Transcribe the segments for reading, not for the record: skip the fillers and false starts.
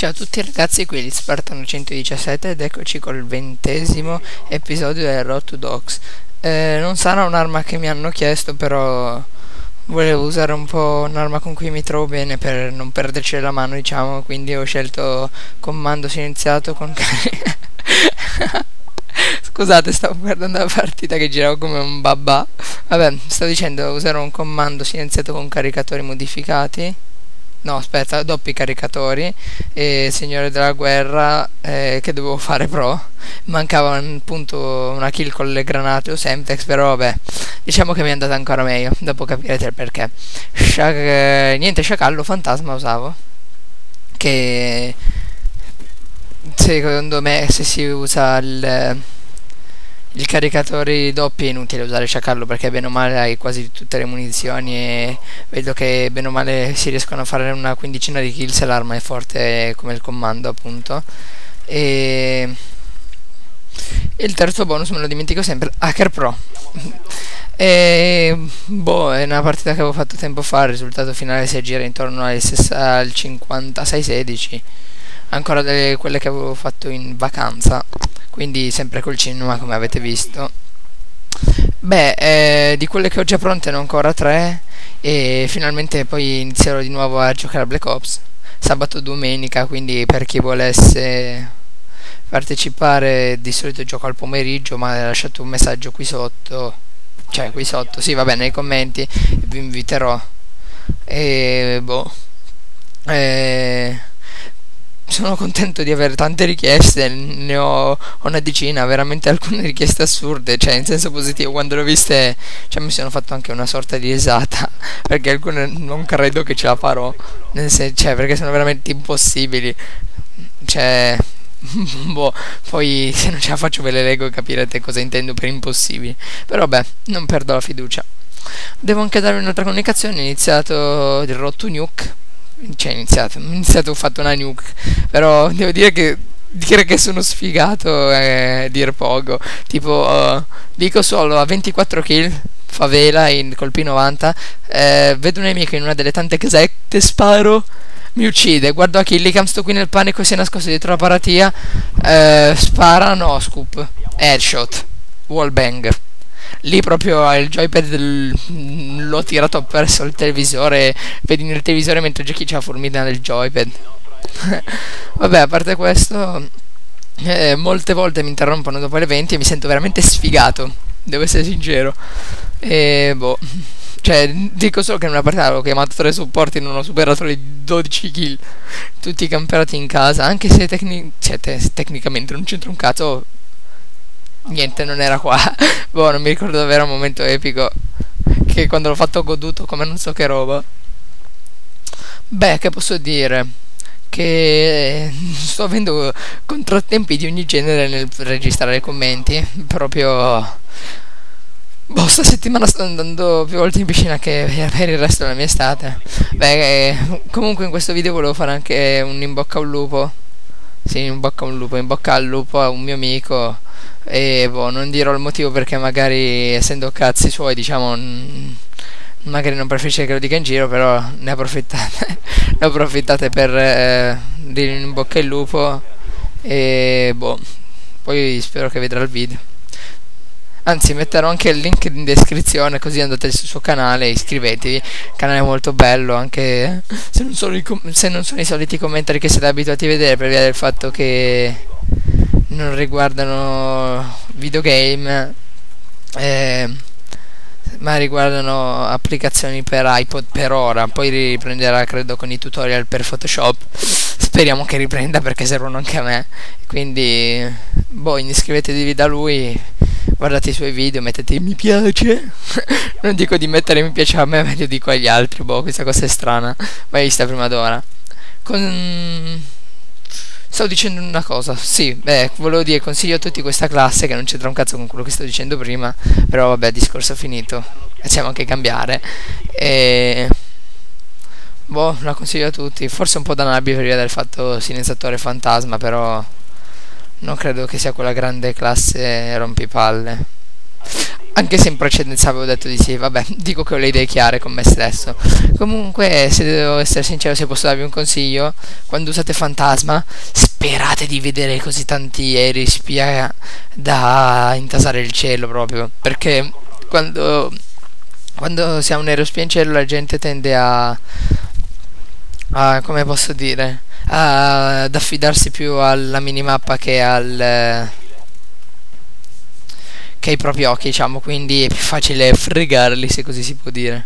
Ciao a tutti ragazzi, qui è Spartano 117 ed eccoci col 20° episodio del Road to Dogs. Non sarà un'arma che mi hanno chiesto, però volevo usare un po' un'arma con cui mi trovo bene per non perderci la mano, diciamo, quindi ho scelto comando silenziato con Scusate, stavo guardando la partita che giravo come un babà. Vabbè, stavo dicendo, userò un comando silenziato con caricatori modificati. No, aspetta, doppi caricatori e Signore della Guerra, che dovevo fare pro. Mancava appunto una kill con le granate o Semtex, però vabbè, diciamo che mi è andata ancora meglio, dopo capirete il perché. Niente, sciacallo fantasma usavo, che secondo me se si usa il caricatori doppi è inutile usare sciacallo, perché bene o male hai quasi tutte le munizioni e vedo che bene o male si riescono a fare una quindicina di kill se l'arma è forte come il comando, appunto. E il terzo bonus me lo dimentico sempre, Hacker Pro. E boh, è una partita che avevo fatto tempo fa, il risultato finale si aggira intorno al 56-16, ancora delle quelle che avevo fatto in vacanza, quindi sempre col cinema come avete visto. Beh, di quelle che ho già pronte ne ho ancora 3 e finalmente poi inizierò di nuovo a giocare a Black Ops sabato e domenica, quindi per chi volesse partecipare, di solito gioco al pomeriggio, ma lasciate un messaggio qui sotto, cioè qui sotto, sì vabbè, nei commenti, vi inviterò. E boh, sono contento di avere tante richieste, ne ho una decina, veramente alcune richieste assurde, cioè in senso positivo. Quando le ho viste, cioè mi sono fatto anche una sorta di risata, perché alcune non credo che ce la farò, cioè perché sono veramente impossibili, cioè boh, poi se non ce la faccio ve le leggo e capirete cosa intendo per impossibili, però beh, non perdo la fiducia. Devo anche darvi un'altra comunicazione, ho iniziato il Road to Nuke. Cioè ho fatto una nuke, però devo dire che sono sfigato è dir poco, tipo dico solo a 24 kill favela col P90, vedo un nemico in una delle tante casette, sparo, mi uccide, guardo a Killicam, sto qui nel panico, si è nascosto dietro la paratia, spara, no scoop, headshot, wallbang. Lì proprio il joypad l'ho tirato verso il televisore, vedi nel televisore mentre giochi c'è la formina del joypad. Vabbè, a parte questo, molte volte mi interrompono dopo le 20 e mi sento veramente sfigato, devo essere sincero. E boh, cioè dico solo che in una partita avevo chiamato 3 supporti e non ho superato le 12 kill, tutti camperati in casa, anche se tecnicamente non c'entra un cazzo. Niente, non era qua. Boh, non mi ricordo davvero un momento epico, che quando l'ho fatto ho goduto come non so che roba. Beh, che posso dire? Che sto avendo contrattempi di ogni genere nel registrare i commenti. Proprio boh, sta settimana sto andando più volte in piscina che per il resto della mia estate. Beh, comunque in questo video volevo fare anche un in bocca al lupo. Sì, in bocca al lupo a un mio amico. E boh, non dirò il motivo perché magari, essendo cazzi suoi, diciamo, magari non preferisce che lo dica in giro, però ne approfittate per dire in bocca al lupo. E boh, poi spero che vedrà il video. Anzi, metterò anche il link in descrizione, così andate sul suo canale e iscrivetevi. Il canale è molto bello, anche se non sono i soliti commentari che siete abituati a vedere, per via del fatto che non riguardano videogame, ma riguardano applicazioni per iPod per ora. Poi riprenderà credo con i tutorial per Photoshop, speriamo che riprenda perché servono anche a me. Quindi boh, iscrivetevi da lui, guardate i suoi video, mettete mi piace. Non dico di mettere mi piace a me, ma io dico agli altri. Boh, questa cosa è strana, mai vista prima d'ora. Stavo dicendo una cosa, sì, beh, volevo dire, consiglio a tutti questa classe, che non c'entra un cazzo con quello che sto dicendo prima, però vabbè, discorso finito, facciamo anche cambiare. E boh, la consiglio a tutti, forse un po' da nabbi per via del fatto silenziatore fantasma, però non credo che sia quella grande classe rompipalle. Anche se in precedenza avevo detto di sì, vabbè, dico che ho le idee chiare con me stesso. Comunque, se devo essere sincero, se posso darvi un consiglio, quando usate Fantasma, sperate di vedere così tanti aerei spia da intasare il cielo proprio. Perché quando si ha un aereo spia in cielo la gente tende come posso dire, ad affidarsi più alla minimappa che ai propri occhi, diciamo, quindi è più facile fregarli, se così si può dire.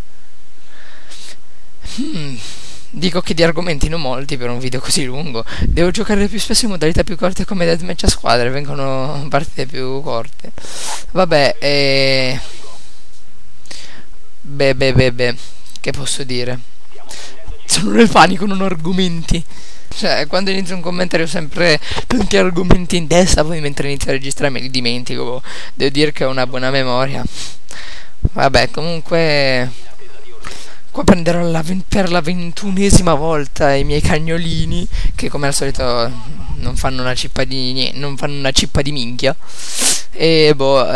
Dico che di argomenti non molti per un video così lungo. Devo giocare più spesso in modalità più corte come deathmatch a squadre, vengono partite più corte. Vabbè, beh, che posso dire? Sono nel panico, non ho argomenti. Cioè, quando inizio un commentario ho sempre tanti argomenti in testa, poi mentre inizio a registrare me li dimentico. Devo dire che ho una buona memoria. Vabbè, comunque qua prenderò per la 21esima volta i miei cagnolini, che come al solito non fanno una cippa di non fanno una cippa di minchia. E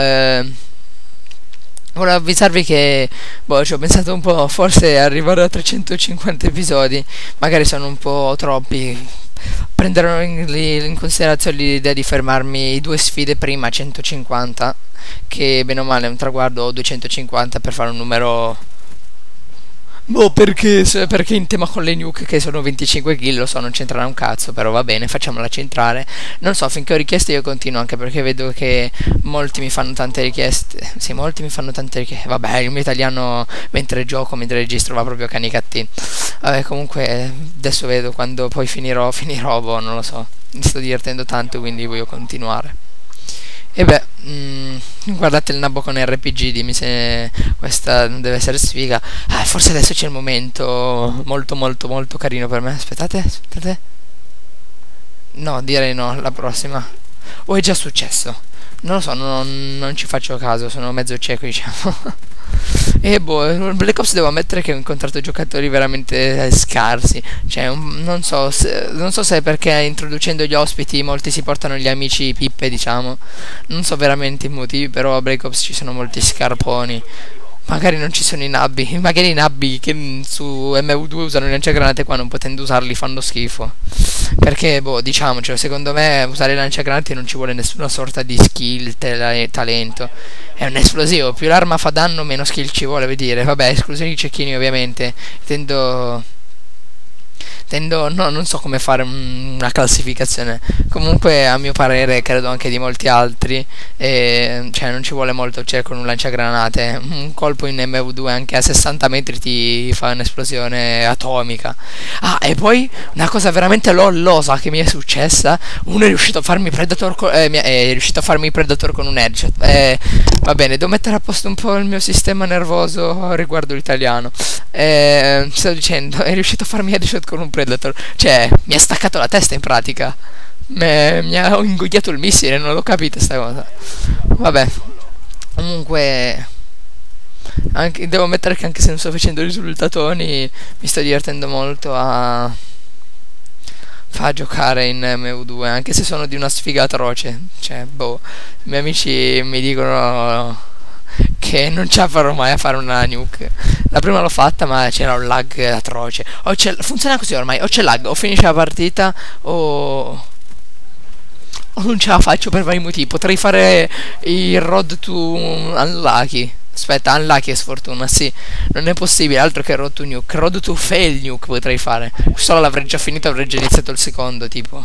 volevo avvisarvi che ci ho pensato un po', forse arrivare a 350 episodi magari sono un po' troppi. Prenderò in considerazione l'idea di fermarmi 2 sfide prima a 150, che bene o male è un traguardo, o 250 per fare un numero. Perché in tema con le nuke, che sono 25 kill, lo so, non c'entrerà un cazzo, però va bene, facciamola centrare. Non so, finché ho richieste io continuo, anche perché vedo che molti mi fanno tante richieste. Sì, molti mi fanno tante richieste. Vabbè, il mio italiano mentre gioco, mentre registro, va proprio canicattì. Vabbè, comunque adesso vedo quando poi finirò, non lo so. Mi sto divertendo tanto, quindi voglio continuare. E beh, guardate il nabbo con RPG, dimmi se questa non deve essere sfiga. Forse adesso c'è il momento molto carino per me. Aspettate. No, direi no, la prossima. O è già successo? Non lo so, non ci faccio caso, sono mezzo cieco, diciamo. E Black Ops devo ammettere che ho incontrato giocatori veramente scarsi. Cioè, non so se è perché introducendo gli ospiti molti si portano gli amici pippe, diciamo. Non so veramente i motivi, però a Black Ops ci sono molti scarponi. Magari non ci sono i nabbi. Magari i nabbi che su MV2 usano i lanciagranate, qua non potendo usarli fanno schifo. Perché, diciamocelo, secondo me usare i lanciagranati non ci vuole nessuna sorta di skill, talento. È un esplosivo, più l'arma fa danno meno skill ci vuole, vuol dire. Vabbè, esclusioni di cecchini ovviamente. No, non so come fare una classificazione. Comunque, a mio parere, credo anche di molti altri, cioè non ci vuole molto, cioè con un lanciagranate un colpo in MV2 anche a 60 metri ti fa un'esplosione atomica. E poi una cosa veramente lollosa che mi è successa: uno è riuscito a farmi Predator con un headshot. Va bene, devo mettere a posto un po' il mio sistema nervoso riguardo l'italiano. Sto dicendo, è riuscito a farmi headshot con un Predator. Cioè, mi ha staccato la testa in pratica. Mi ha ingoiato il missile, non l'ho capita sta cosa. Vabbè. Comunque, devo ammettere che anche se non sto facendo risultatoni, mi sto divertendo molto a giocare in MV2, anche se sono di una sfiga atroce. Cioè, i miei amici mi dicono che non ce la farò mai a fare una nuke. La prima l'ho fatta, ma c'era un lag atroce. Funziona così ormai: o c'è lag, o finisce la partita, o non ce la faccio per vari motivi. Potrei fare il road to unlucky. Aspetta, unlucky è sfortuna, sì. Non è possibile, altro che road to nuke. Road to fail nuke potrei fare. Solo l'avrei già finito, avrei già iniziato il secondo, tipo.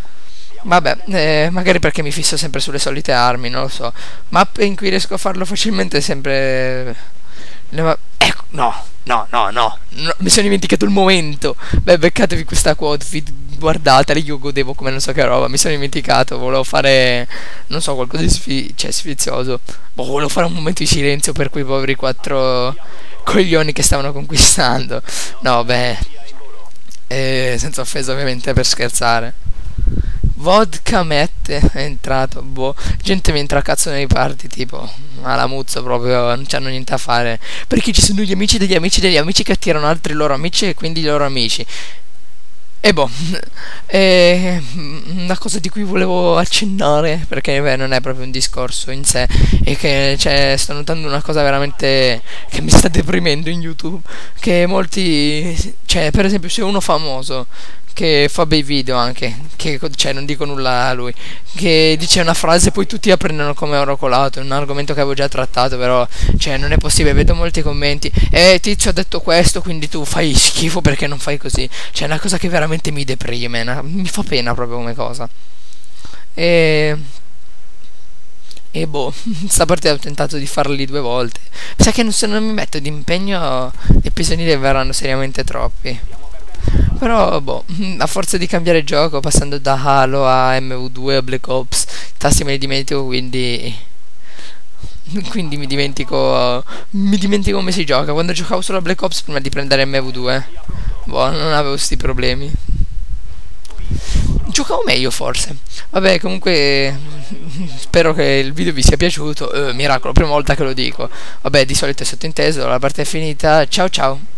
Vabbè, magari perché mi fisso sempre sulle solite armi, non lo so. Mappe in cui riesco a farlo facilmente sempre. Ecco, no, mi sono dimenticato il momento. Beh, beccatevi questa quote, guardatela, io godevo come non so che roba. Mi sono dimenticato, volevo fare, non so, qualcosa di sfizioso. Volevo fare un momento di silenzio per quei poveri 4 coglioni che stavano conquistando. No, beh, senza offesa ovviamente, per scherzare. Vodka Mette è entrato, gente mi entra a cazzo nei party, tipo alla muzzo proprio, non c'hanno niente a fare, perché ci sono gli amici degli amici degli amici che attirano altri loro amici e quindi i loro amici. E boh, e una cosa di cui volevo accennare, perché beh, non è proprio un discorso in sé, è che cioè, sto notando una cosa veramente che mi sta deprimendo in YouTube, che molti, cioè per esempio se uno famoso che fa bei video anche, che cioè non dico nulla a lui, che dice una frase e poi tutti la prendono come oro colato, è un argomento che avevo già trattato, però cioè non è possibile, vedo molti commenti, tizio ha detto questo, quindi tu fai schifo perché non fai così, cioè è una cosa che veramente mi deprime, mi fa pena proprio come cosa. E e boh, sta partita ho tentato di farli 2 volte. Sa che se non mi metto d'impegno gli episodi verranno seriamente troppi. Però, boh, a forza di cambiare gioco, passando da Halo a MV2 a Black Ops, i tasti me li dimentico, quindi... Quindi mi dimentico come si gioca. Quando giocavo solo a Black Ops prima di prendere MV2, boh, non avevo sti problemi. Giocavo meglio forse. Vabbè, comunque spero che il video vi sia piaciuto. Miracolo, prima volta che lo dico. Vabbè, di solito è sottinteso, la parte è finita. Ciao ciao.